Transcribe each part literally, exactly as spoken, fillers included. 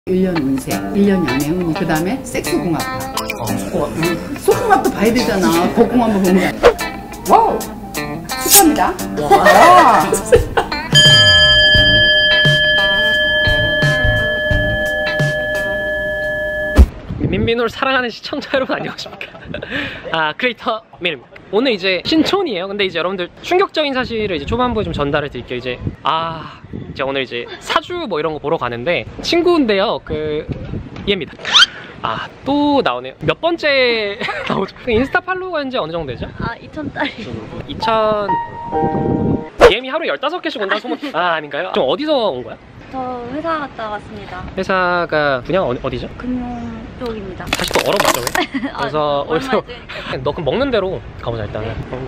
일 년 운세, 일 년 연애 운이, 그 다음에 섹스궁합. 어, 응. 소궁합도 봐야 되잖아. 도궁합을 보는 게. 와우! 축하합니다. 와. 민민호를 사랑하는 시청자 여러분 안녕하십니까. 아, 크리에이터 민입니다. 오늘 이제 신촌이에요. 근데 이제 여러분들 충격적인 사실을 이제 초반부에 좀 전달을 드릴게요. 이제 아 이제 오늘 이제 사주 뭐 이런 거 보러 가는데 친구인데요. 그 얘입니다. 아, 또 나오네요. 몇 번째 나오죠? 인스타 팔로우가 현재 어느 정도 되죠? 아, 이천 달이. 이천 디엠이 하루에 열다섯 개씩 온다는 소문. 아, 아닌가요? 좀 어디서 온 거야? 저 회사 갔다 왔습니다. 회사가 분야가 어디, 어디죠? 금융 쪽입니다. 다시 또 얼어붙죠. 그래서 아, 어디서 너 그럼 먹는 대로 가보자 일단은.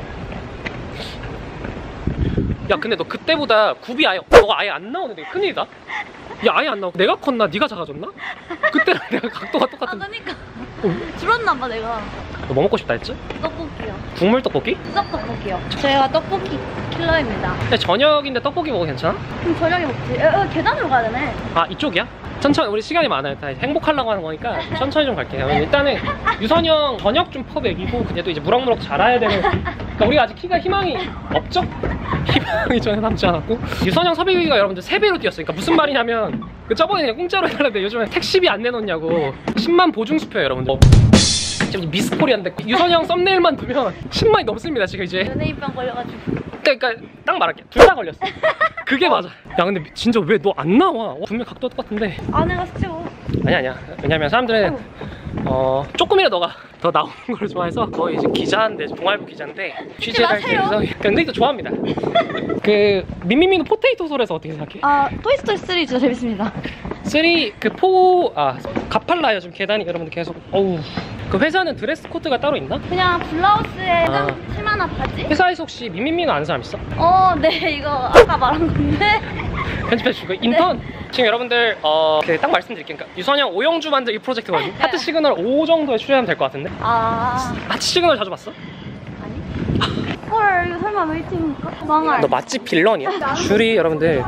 야, 근데 너 그때보다 굽이 아예 너가 아예 안 나오는데 큰일이다. 야, 아예 안 나오고 내가 컸나 네가 작아졌나? 그때랑 내가 각도가 똑같은. 아, 그러니까 줄었나봐 내가. 너 뭐 먹고 싶다 했지? 떡볶이요. 국물 떡볶이? 떡 떡볶이요. 제가 떡볶이 킬러입니다. 근데 저녁인데 떡볶이 먹어도 괜찮아? 그럼 저녁에 먹지. 에, 에, 계단으로 가야 되네. 아, 이쪽이야? 천천히, 우리 시간이 많아요. 다 행복하려고 하는 거니까 천천히 좀 갈게요. 일단은 유선이 형 저녁 좀 퍼먹이고, 근데 또 이제 무럭무럭 자라야 되는, 그러니까 우리가 아직 키가 희망이 없죠? 희망이 전혀 남지 않았고, 유선이 형 섭외비가 여러분들 세 배로 뛰었어요. 그러니까 무슨 말이냐면 그 저번에 그냥 공짜로 해달라는데 요즘에 택시비 안 내놓냐고. 십만 보증수표예요 여러분들. 지금 미스코리아인데 유선이 형 썸네일만 두면 십만이 넘습니다 지금 이제. 연예인병 걸려가지고. 그러니까 딱 말할게, 둘 다 걸렸어. 그게 맞아. 야, 근데 진짜 왜 너 안 나와? 어, 분명 각도가 똑같은데. 아내가 스치고. 아니야 아니야. 왜냐면 사람들은 어 조금이라도 너가 더 나오는 걸 좋아해서. 거의 이제 기자인데, 동아일보 기자인데 취재를 할 때 유성이 근데 또 좋아합니다. 그 민민민호 포테이토솔에서 어떻게 생각해? 아, 토이스토리 쓰리 진짜 재밌습니다. 쓰리 그 포 아 가팔라요 지금 계단이 여러분들 계속. 어우, 그 회사는 드레스 코드가 따로 있나? 그냥 블라우스에 아. 치마나 바지? 회사에서 혹시 민민민호 아는 사람 있어? 어, 네, 이거 아까 말한 건데. 편집해주고 인턴. 네. 지금 여러분들 어, 그 딱 말씀드릴게요. 그러니까 유선형 오영주 만들기 프로젝트거든요. 네. 하트 시그널 오 정도에 출연하면 될 것 같은데. 아, 하트 시그널 자주 봤어? 아니? 헐, 이거 설마 웨이팅일까? 망할. 너 맛집 빌런이야? 슈리 여러분들,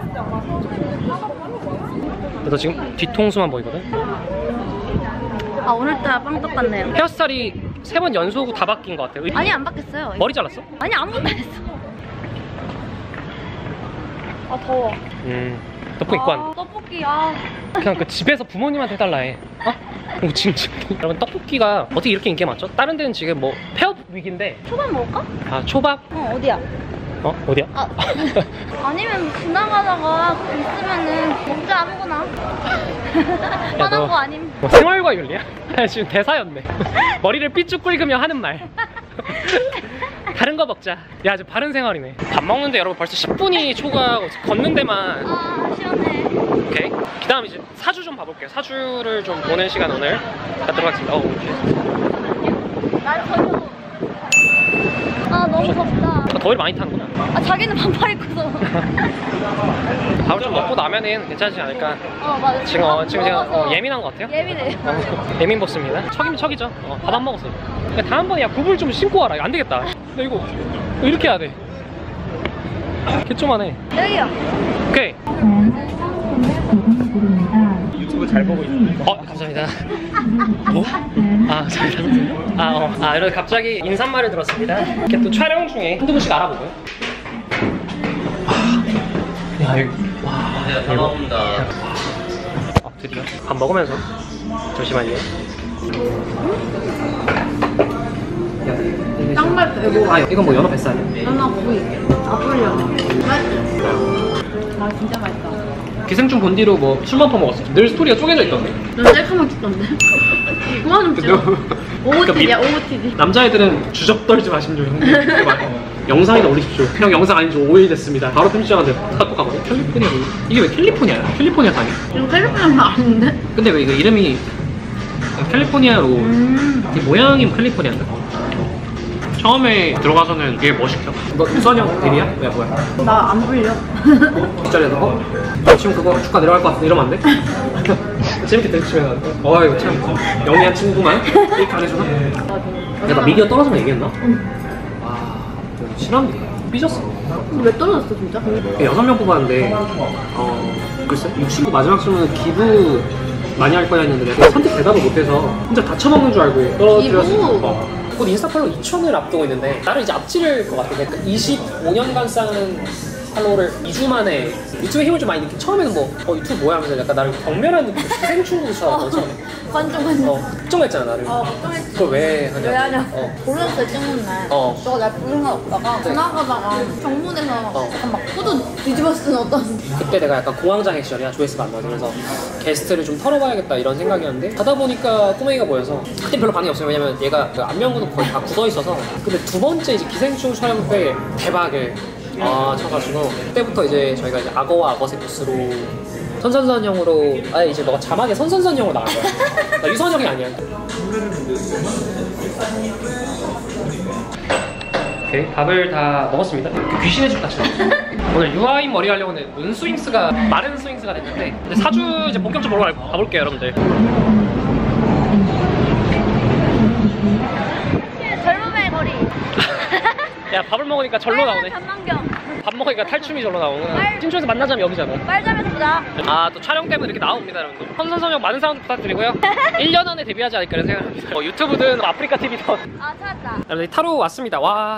너 지금 뒤통수만 보이거든? 아, 오늘따라 빵 똑같네요. 헤어스타일이 세 번 연속 다 바뀐 것 같아요. 아니, 안 바뀌었어요. 머리 잘랐어? 아니, 아무것도 안 했어. 아, 더워. 음, 떡볶이 입고 아, 왔네. 떡볶이, 아. 그냥 그 집에서 부모님한테 해달라 해. 어? 어, 지금 지금 여러분, 떡볶이가 어떻게 이렇게 인기가 많죠? 다른 데는 지금 뭐 폐업 위기인데. 초밥 먹을까? 아, 초밥? 어, 어디야? 어? 어디야? 아, 아니면 지나가다가 있으면은 먹자, 아무거나. 화난 너- 거 아님? 뭐 생활과 윤리야? 지금 대사였네. 머리를 삐쭉 꿇으며 하는 말. 다른 거 먹자. 야, 지금 바른 생활이네. 밥 먹는데 여러분 벌써 십 분이 초과하고 걷는 데만. 아, 시원해. 오케이. 그 다음 이제 사주 좀 봐볼게요. 사주를 좀 보는 시간 오늘 갖도록 하겠습니다. 어, 날 저녁. 아, 너무 덥다. 아, 더위를 많이 타는구나. 아, 자기는 반팔 입고서. 밥을 좀 먹고 나면은 괜찮지 않을까. 어, 맞아. 지금 어, 지금 제가 먹어서 어, 예민한 것 같아요. 예민해요. 어, 예민 보스입니다. 척이면 척이죠. 어, 밥 안 먹었어요. 그러니까 다음번에 야, 굽을 좀 신고 와라. 안 되겠다. 나 이거 이렇게 해야 돼. 개좀하네. 여기요. 오케이. 유튜브 잘 보고 있습니다. 어, 감사합니다. 어? 아, 감사합니다. 아, 어. 아, 이렇게 갑자기 인사말을 들었습니다. 이렇게 또 촬영 중에 한두 분씩 알아보고요. 야, 이거. 와, 네, 잘 먹습니다. 아, 드디어. 밥 먹으면서. 잠시만요. 땅말 빼고. 아, 이건 뭐 연어 뱃살이야? 연어 구이. 앞으로 연어. 맛있지? 아, 진짜 맛있다. 기생충 본 뒤로 뭐 술만 퍼먹었어? 늘 스토리가 쪼개져 있던데? 넌 셀카만 찍던데? 그만 좀 찍어. 오오티디야, 오오티디. 남자애들은 주접 떨지 마십시오, 형님. 영상이나 올리십시오. 형 영상 아닌 지 오 일 됐습니다. 바로 편집장한테 갖고 가거든. 캘리포니아. 이게 왜 캘리포니아야? 캘리포니아 다녀? 이거 캘리포니아 아닌데? 근데 왜 이거 이름이 캘리포니아로. 음. 이 모양이 캘리포니아인가? 처음에 들어가서는 이게 뭐 시켜? 너 유선형 대리야? 뭐야 뭐야? 나 안 불려. 뒷자리에서 어? 지금 그거 주가 내려갈 것 같은데 이러면 안 돼? 재밌게 대치면 어 이거 참 영리한 친구구만. 이렇게 안 해주나? 내가 미디어 떨어져서 얘기했나? 응. 와, 실한데 삐졌어. 근데 왜 떨어졌어 진짜? 여섯 명 뽑았는데 어 글쎄 육십구 마지막 질문은 기부 많이 할 거야 했는데 내가 선택 대답을 못해서 혼자 다 처먹는 줄 알고 떨어뜨렸어. 어. 곧 인스타 팔로우 이천을 앞두고 있는데 나를 이제 앞지를 것 같아. 그러니까 이십오 년간 쌓은 팔로우를 이 주 만에 유튜브에 힘을 좀 많이 느낀. 처음에는 뭐 어, 유튜브 뭐야 하면서 약간 나를 경멸한 느낌, 기생충처럼 처음에 관종 관종. 어, 걱정했잖아 나를. 어, 걱정했지. 그걸 왜 하냐. 왜 하냐? 어. 골랐을 찍는 날. 어. 저거 내가 부른 거 없다가 지나가다가 정문에서 어. 약간 막 포도 뒤집어 쓰는 어떤. 그때 내가 약간 공황장 액션이야. 조회수가 안 나와서. 그래서 게스트를 좀 털어봐야겠다 이런 생각이었는데 가다 보니까 꼬맹이가 보여서 그때 별로 반응이 없어요. 왜냐면 얘가 그 안면구도 거의 다 굳어 있어서. 근데 두 번째 이제 기생충 촬영 때 대박을 아 쳐가지고 그때부터 이제 저희가 이제 악어와 악어새 부스로 선선선형으로 아예 이제 너가 자막에 선선선형으로 나간 거야. 나 유선형이 아니야. 오케이, 밥을 다 먹었습니다. 귀신의 집 같이. 오늘 유아인 머리 하려고 했는데 문스윙스가 마른 스윙스가 됐는데 근데 사주 이제 본격적으로 가볼게요 여러분들. 젊음의 거리. 야 밥을 먹으니까 절로 나오네. 전망경. 밥 먹으니까 탈춤이 절로 나오구나. 신촌에서 만나자면 여기잖아. 빨자면서 보자. 아 또 촬영 때문에 이렇게 나옵니다 여러분들. 선선선형 많은 사랑 부탁드리고요. 일 년 안에 데뷔하지 않을까 이런 생각합니다. 뭐 유튜브든 아프리카 티비든. 아 찾았다. 여러분들 타로 왔습니다. 와.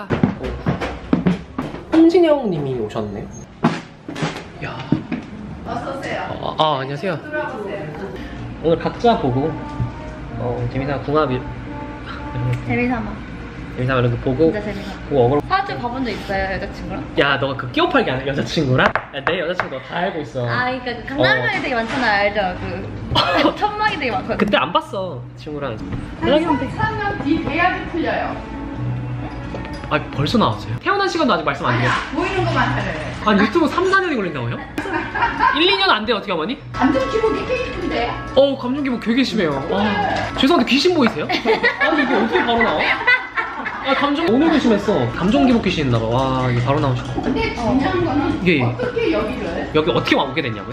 홍진영 님이 오셨네. 야. 어서오세요. 아, 아 안녕하세요. 오늘 각자 보고 어 재미삼아 궁합이 재미삼아. 재미삼아 이렇게 보고 진짜 재미삼아. 보고 어그로. 사주 봐본 적 있어요 여자친구랑? 야 너가 그 끼워 팔기 아니야 여자친구랑? 야, 내 여자친구 너 다 알고 있어. 아 그러니까 그 강남형이 어. 되게 많잖아요 알죠? 그 천막이 되게 많거든요. 그때 안 봤어 친구랑. 삼 년 뒤 배약이 풀려요. 아 벌써 나왔어요? 태어난 시간도 아직 말씀 안 드렸어. 보이는 것만 하래. 아니 유튜브 삼, 사 년이 걸린다고요? 일, 이 년 안 돼요 어떻게 어머니? 감정 기복이 꽤 이쁜데. 어 감정 기복 되게 심해요. 아, 죄송한데 귀신 보이세요? 아니 이게 어떻게 바로 나와? 아 감정 오늘도 심했어. 감정 기복 귀신 있나봐. 와 이게 바로 나오시고. 근데 중요한 거는 예, 예. 어떻게 여기를 여기 어떻게 오게 됐냐고요?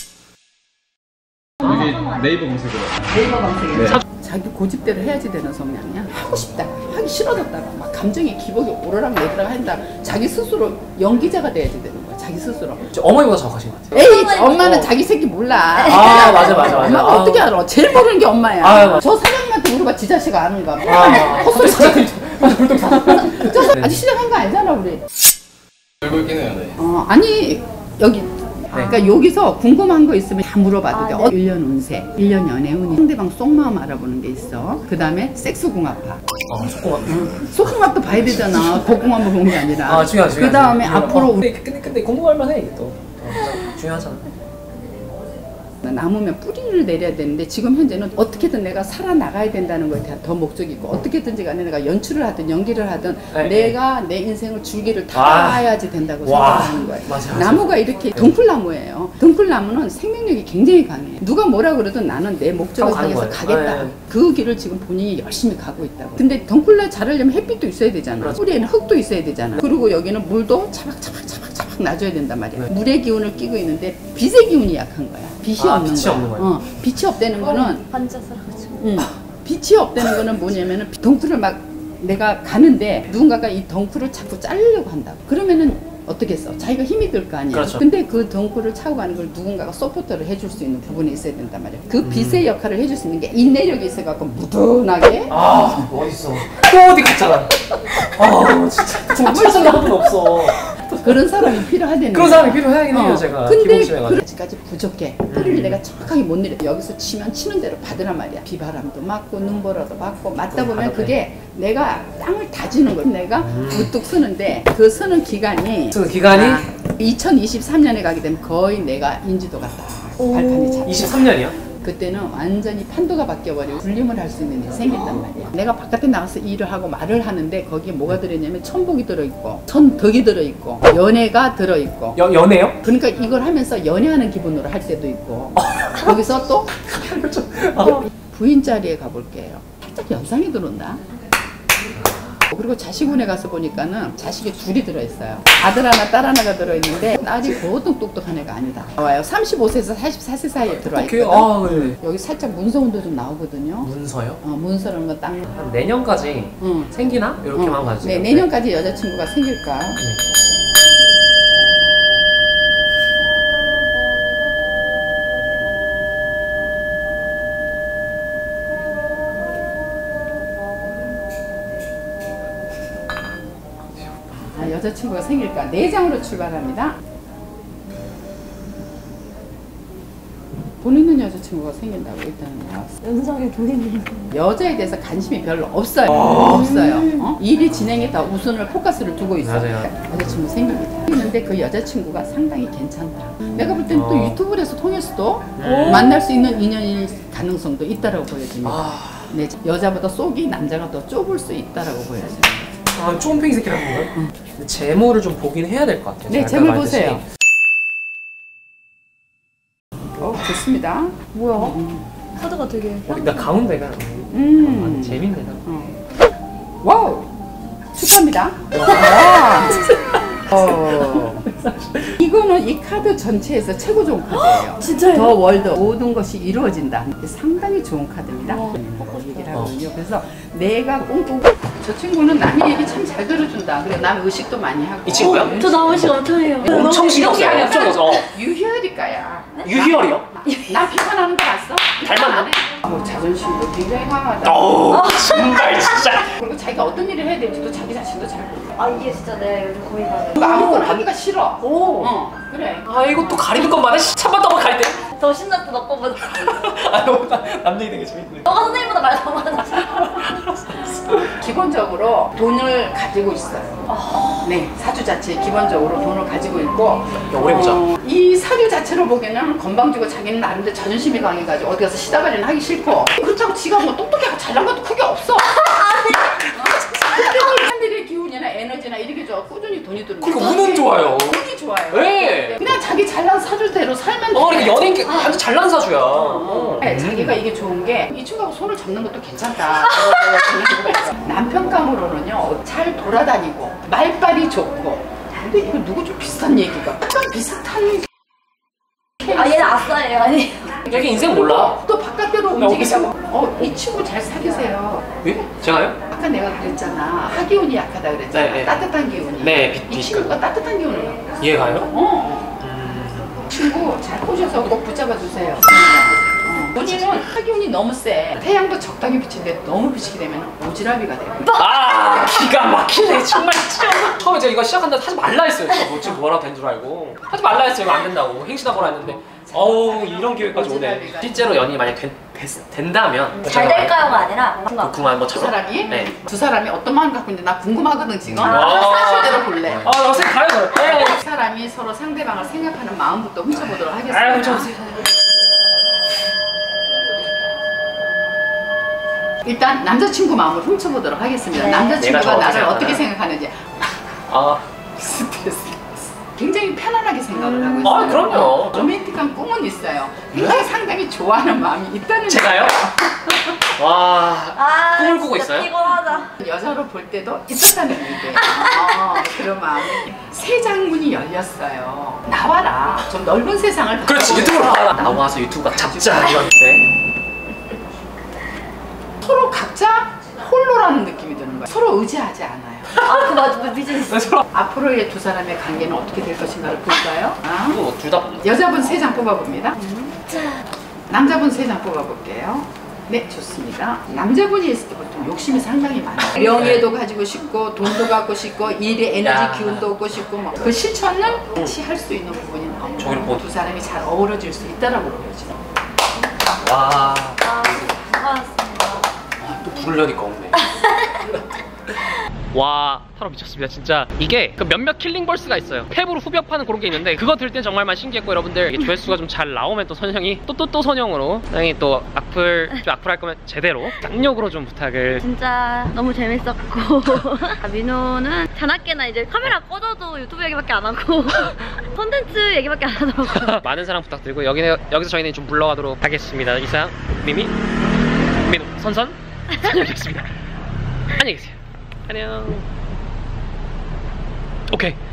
여기 네이버 검색으로. 네이버 검색에 네. 자, 자기 고집대로 해야지 되는 성향이야. 하고 싶다, 하기 싫어졌다가 막 감정의 기복이 오르락 내리락 한다. 자기 스스로 연기자가 돼야지 되는 거야. 자기 스스로. 어머니보다 정확하신 것 같아요. 에이 어머니. 엄마는 자기 새끼 몰라. 아 맞아 맞아 맞아. 엄마가 아. 어떻게 알아? 제일 모르는 게 엄마야. 아, 맞아. 저 사장님한테 물어봐. 지 자식 아는가 봐. 아, 헛소리 갑자기 저 사람 아직 시작한 거 알잖아 우리. 알고 있긴 해요. 네. 어 아니 여기 그러니까 여기서 궁금한 거 있으면 다 물어봐도 아, 돼. 네. 어, 일 년 운세, 일 년 연애 운이, 상대방 속마음 알아보는 게 있어. 그 다음에 섹스 궁합파. 아 속공합. 속궁합도 봐야 되잖아. 고궁합만 보는 게 아니라. 아 중요하지. 그 다음에 앞으로 근데 근데, 근데 궁금할 만해 이게 또. 어, 중요하잖아. 남으면 뿌리를 내려야 되는데 지금 현재는 어떻게든 내가 살아나가야 된다는 거에 대한 더 목적이 있고 어떻게든지 간에 내가 연출을 하든 연기를 하든 네. 내가 내 인생을 줄기를 와. 타야지 된다고 와. 생각하는 거예요. 맞아, 맞아. 나무가 이렇게 등풀나무예요. 등풀나무는 생명력이 굉장히 강해. 누가 뭐라 그러든 나는 내 목적을 가는 향해서 거예요. 가겠다. 네. 그 길을 지금 본인이 열심히 가고 있다고. 근데 덩굴나 자라려면 햇빛도 있어야 되잖아. 그렇죠. 뿌리에는 흙도 있어야 되잖아. 그리고 여기는 물도 차박차박차박차박 놔줘야 된단 말이야. 네. 물의 기운을 끼고 있는데 빛의 기운이 약한 거야. 빛이 아, 없는 빛이 거야. 없는 거야. 어, 빛이 없다는 거는 반짝사라가지고. 음, 빛이 없다는 거는 뭐냐면은 덩굴을 막 내가 가는데 누군가가 이 덩굴을 자꾸 자르려고 한다고. 그러면은 어떻게 했어? 자기가 힘이 들 거 아니야. 그렇죠. 근데 그 덩굴을 차고 가는 걸 누군가가 서포터를 해줄 수 있는 부분이 있어야 된단 말이야. 그 빛의 역할을 해줄 수 있는 게 인내력이 있어갖고 무던하게 아 어딨어? 또 어디 갔잖아. 아 진짜 정말 생각한 분 없어. 그런 사람이 필요하다는 그런 거야. 사람이 필요하긴 해요 제가. 근데 기복심해가지고. 그까지 부족해. 뿌리를 내가 정확하게 못 내려. 여기서 치면 치는 대로 받으란 말이야. 비바람도 맞고 눈보라도 맞고 맞다 그거 보면 받아내. 그게 내가 땅을 다지는 거야. 내가 우뚝 서는데 그 서는 기간이 쓰는 기간이 아, 이천이십삼 년에 가게 되면 거의 내가 인지도가 딱 발판이 잡혀. 이십삼 년이요? 그때는 완전히 판도가 바뀌어버리고 불림을 할 수 있는 일이 생긴단 말이야. 내가 바깥에 나가서 일을 하고 말을 하는데 거기에 뭐가 들어있냐면 천복이 들어있고 천덕이 들어있고 연애가 들어있고 여, 연애요? 그러니까 이걸 하면서 연애하는 기분으로 할 때도 있고 거기서 또 부인 자리에 가볼게요. 살짝 연상이 들어온다. 그리고 자식운에 가서 보니까는 자식이 둘이 들어있어요. 아들 하나 딸 하나가 들어있는데 딸이 보통 똑똑한 애가 아니다. 나와요. 삼십오 세에서 사십사 세 사이에 들어와 오케이. 있거든. 아 네. 여기 살짝 문서운도 좀 나오거든요. 문서요? 어, 문서라는 건 딱. 한 내년까지 응. 생기나? 이렇게만 어. 봐주세요. 네, 내년까지 여자친구가 생길까? 네. 여자친구가 생길까? 네 장으로 출발합니다. 돈 있는 여자친구가 생긴다고 일단은 나왔어요. 연상에 돈 있는 여자에 대해서 관심이 별로 없어요. 없어요. 어? 일이 진행에 다 우선을 포커스를 두고 있어요. 맞아요. 여자친구 생깁니다. 근데 그 여자친구가 상당히 괜찮다. 내가 볼 때는 또 어. 유튜브를 해서 통해서도 만날 수 있는 인연일 가능성도 있다라고 보여집니다. 아, 네, 여자보다 속이 남자가 더 좁을 수 있다라고 보여집니다. 아 쫌팽이 새끼라는 거예요? 응. 재물을 좀 보긴 해야 될 것 같아요. 네, 아까 재물 말했듯이. 보세요. 어, 좋습니다. 뭐야? 음. 카드가 되게 어, 나 가운데가 음. 아, 재밌네. 나. 어. 와우! 축하합니다. 와. 어. 이거는 이 카드 전체에서 최고 좋은 카드예요. 진짜요? 더 월드 모든 것이 이루어진다. 상당히 좋은 카드입니다. 와, 어, 얘기를 하거든요. 그래서 내가 꿈꾸고 저 친구는 남의 얘기 참 잘 들어준다. 그리고 남 의식도 많이 하고. 이 친구요? 저 나오시가 엄청 해요. 엄청 신경 이렇게 써요. 하면 엄청 써요. 어. 유희열일까야. 유희열이요? 나 비판하는 거 봤어? 닮았나? 어, 자존심도 굉장히 강하다. 어우 정말 진짜. 그리고 자기가 어떤 일을 해야 될지도 자기 자신도 잘 몰라. 아 이게 진짜 내 요즘 고민 가는. 그거 아무거나 하기가 싫어. 오. 어, 그래. 아 이거 또 가리는 것만 해. 찬밥 떠먹 갈 때. 더 신났다 너 거보다. 아 너무 나- 남자이 되게 재밌네. 너가 선생님보다 말 더 많아. 기본적으로 돈을 가지고 있어요. 네, 사주 자체에 기본적으로 돈을 가지고 있고. 오래 보자. 어, 이 사주 자체로 보기에는 건방지고 자기는 나름대로 자존심이 강해가지고 어디 가서 시다발이는 하기 싫고. 그렇다고 지가 뭐 똑똑하고 잘난 것도 크게 없어. 사람들의 기운이나 에너지나 이렇게 좋아. 꾸준히 돈이 들어오는 그러니까 운은 좋아요. 운이 좋아요. 네. 그냥 자기 잘난 사주대로 살면 돼. 어 그러니까 연예인 게 완전 잘난 사주야. 어. 네, 자기가 이게 좋은 게 이 친구하고 손을 잡는 것도 괜찮다. 남편감으로는요 잘 돌아다니고 말빨이 좋고. 근데 이거 누구 좀 비슷한 얘기가. 약간 비슷한. 아 얘는 아싸예요 아니. 얘기 인생 몰라. 또 바깥으로 나 움직이자고. 어, 이 친구 잘 사귀세요. 예? 제가요? 아까 내가 그랬잖아. 하기운이 약하다 그랬잖아. 네, 네. 따뜻한 기운이. 네, 빛- 이 빛- 친구가 따뜻한 기운을 갖고 있어. 얘가요? 어. 음. 친구 잘 꼬셔서 꼭 붙잡아 주세요. 어. 본인은 하기운이 너무 세. 태양도 적당히 비치는데 너무 비치게 되면 오지랖이가 돼요. 아 기가 막히네 정말 진짜. 처음에 제가 이거 시작한다 하지 말라 했어요. 제가 뭐 지금 뭐라고 된 줄 알고 하지 말라 했어요. 이거 안 된다고 행시나보라 했는데 어우 이런 기회까지 오네. 실제로 연이 만약 된, 됐, 된다면 잘 될까요가 아니라 그 뭔가 궁한 두 것처럼. 사람이 네. 두 사람이 어떤 마음 갖고 있는지 나 궁금하거든 지금. 아. 사실대로 볼래. 아 어서 가요 그럼. 네. 두 사람이 서로 상대방을 생각하는 마음부터 훔쳐보도록 하겠습니다. 아유 훔쳐보세요. 일단 남자친구 마음을 훔쳐보도록 하겠습니다. 네. 남자친구가 내가 저 나를 어떻게 어떻게 생각하나? 생각하는지 아. 스트레스. 굉장히 편안하게 생각을 하고 있어요. 아, 그럼요. 로맨틱한 꿈은 있어요. 굉장히 상당히 좋아하는 마음이 있다는 제가요? 얘기예요. 와. 아 꿈을 꾸고 진짜 있어요? 피곤하다. 여자로 볼 때도 있었다는 얘기예요. 어, 그런 마음이. 새 장문이 열렸어요. 나와라. 좀 넓은 세상을 그렇지 바라보면서 유튜브로 나와. 나와서 유튜브가 잡자 이런. 네. 서로 각자 홀로라는 느낌이 드는 거예요. 서로 의지하지 않아요. 아그 맞아 비즈니스. 서로. 앞으로의 두 사람의 관계는 어떻게 될 것인가를 볼까요? 아? 뭐둘다 여자분 세 장 뽑아봅니다. 남자분 세 장 뽑아볼게요. 네, 좋습니다. 남자분이 있을 때 보통 욕심이 상당히 많아요. 명예도 가지고 싶고, 돈도 갖고 싶고, 일의 에너지 야. 기운도 얻고 싶고, 뭐. 그 실천은 같이 할 수 있는 부분이 저기를 너무 뭐- 두 사람이 잘 어우러질 수 있다라고 보여져요. 와. 아 수고하셨습니다. 또 부르려니까 없네. 와 타로 미쳤습니다 진짜. 이게 그 몇몇 킬링벌스가 있어요. 탭으로 후벼파는 그런 게 있는데 그거 들 땐 정말만 신기했고 여러분들 이게 조회수가 좀 잘 나오면 또 선영이 또 또 또 선영으로 선영이 또 악플 좀 악플 할 거면 제대로 쌍욕으로 좀 부탁을. 진짜 너무 재밌었고 아, 민호는 자나깨나 이제 카메라 꺼져도 유튜브 얘기밖에 안 하고 콘텐츠 얘기밖에 안 하더라고요. 많은 사랑 부탁드리고 여기는 여기서 저희는 좀 물러가도록 하겠습니다. 이상 미미 민호 선선 선영이었습니다. 안녕히 계세요. 안녕. 오케이.